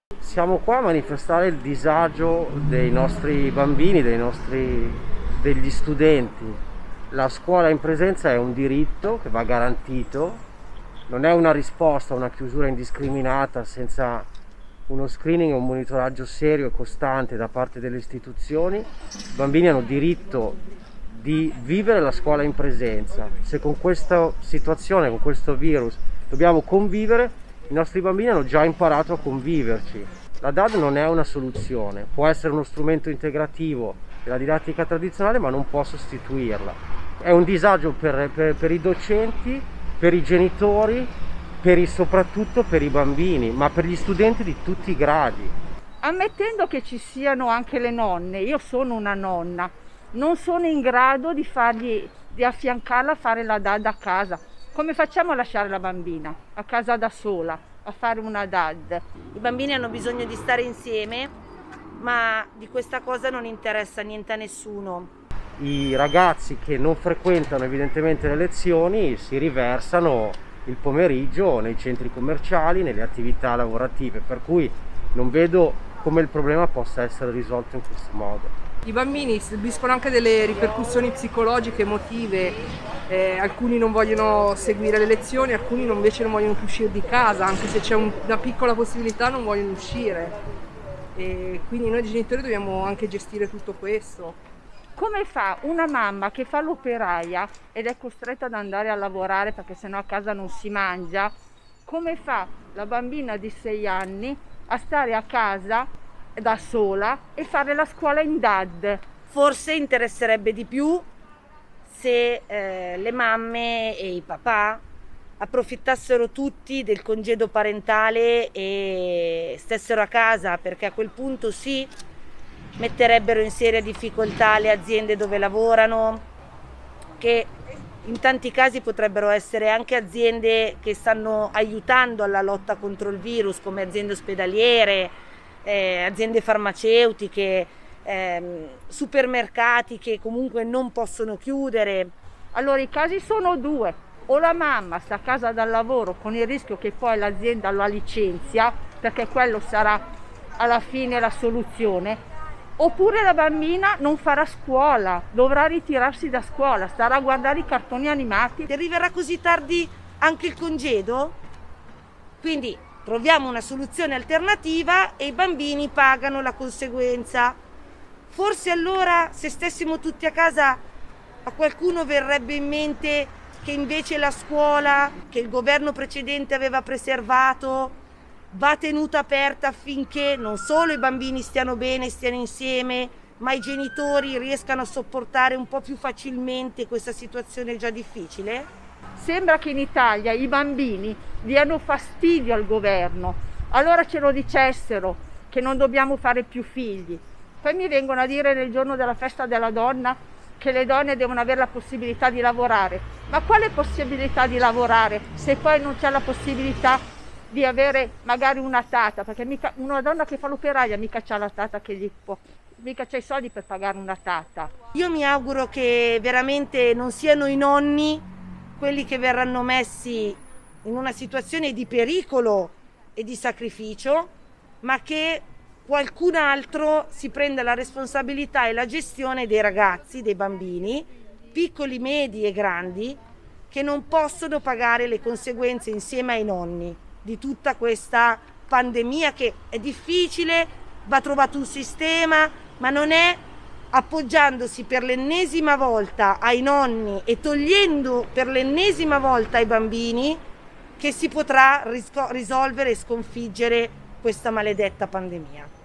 Siamo qua a manifestare il disagio dei nostri bambini, degli studenti. La scuola in presenza è un diritto che va garantito, non è una risposta a una chiusura indiscriminata senza uno screening e un monitoraggio serio e costante da parte delle istituzioni. I bambini hanno diritto di vivere la scuola in presenza. Se con questa situazione, con questo virus, dobbiamo convivere, i nostri bambini hanno già imparato a conviverci. La DAD non è una soluzione, può essere uno strumento integrativo della didattica tradizionale, ma non può sostituirla. È un disagio per i docenti, per i genitori, soprattutto per i bambini, ma per gli studenti di tutti i gradi. Ammettendo che ci siano anche le nonne, io sono una nonna, non sono in grado di affiancarla a fare la DAD a casa. Come facciamo a lasciare la bambina a casa da sola a fare una DAD? I bambini hanno bisogno di stare insieme, ma di questa cosa non interessa niente a nessuno. I ragazzi che non frequentano evidentemente le lezioni si riversano il pomeriggio nei centri commerciali, nelle attività lavorative, per cui non vedo come il problema possa essere risolto in questo modo. I bambini subiscono anche delle ripercussioni psicologiche, emotive, alcuni non vogliono seguire le lezioni, alcuni invece non vogliono più uscire di casa, anche se c'è una piccola possibilità non vogliono uscire. E quindi noi genitori dobbiamo anche gestire tutto questo. Come fa una mamma che fa l'operaia ed è costretta ad andare a lavorare perché sennò a casa non si mangia? Come fa la bambina di 6 anni a stare a casa da sola e fare la scuola in DAD? Forse interesserebbe di più se le mamme e i papà approfittassero tutti del congedo parentale e stessero a casa, perché a quel punto sì, metterebbero in seria difficoltà le aziende dove lavorano, che in tanti casi potrebbero essere anche aziende che stanno aiutando alla lotta contro il virus, come aziende ospedaliere, aziende farmaceutiche, supermercati che comunque non possono chiudere. Allora i casi sono due: o la mamma sta a casa dal lavoro con il rischio che poi l'azienda la licenzia, perché quello sarà alla fine la soluzione, oppure la bambina non farà scuola, dovrà ritirarsi da scuola, starà a guardare i cartoni animati. Arriverà così tardi anche il congedo? Quindi troviamo una soluzione alternativa e i bambini pagano la conseguenza. Forse allora, se stessimo tutti a casa, a qualcuno verrebbe in mente che invece la scuola, che il governo precedente aveva preservato, va tenuta aperta affinché non solo i bambini stiano bene, stiano insieme, ma i genitori riescano a sopportare un po' più facilmente questa situazione già difficile? Sembra che in Italia i bambini diano fastidio al governo, allora ce lo dicessero che non dobbiamo fare più figli. Poi mi vengono a dire nel giorno della festa della donna che le donne devono avere la possibilità di lavorare. Ma quale possibilità di lavorare se poi non c'è la possibilità di avere magari una tata? Perché mica una donna che fa l'operaia mica c'ha la tata che gli può, mica c'ha i soldi per pagare una tata. Io mi auguro che veramente non siano i nonni quelli che verranno messi in una situazione di pericolo e di sacrificio, ma che qualcun altro si prenda la responsabilità e la gestione dei ragazzi, dei bambini, piccoli, medi e grandi, che non possono pagare le conseguenze insieme ai nonni di tutta questa pandemia, che è difficile, va trovato un sistema, ma non è appoggiandosi per l'ennesima volta ai nonni e togliendo per l'ennesima volta ai bambini che si potrà risolvere e sconfiggere questa maledetta pandemia.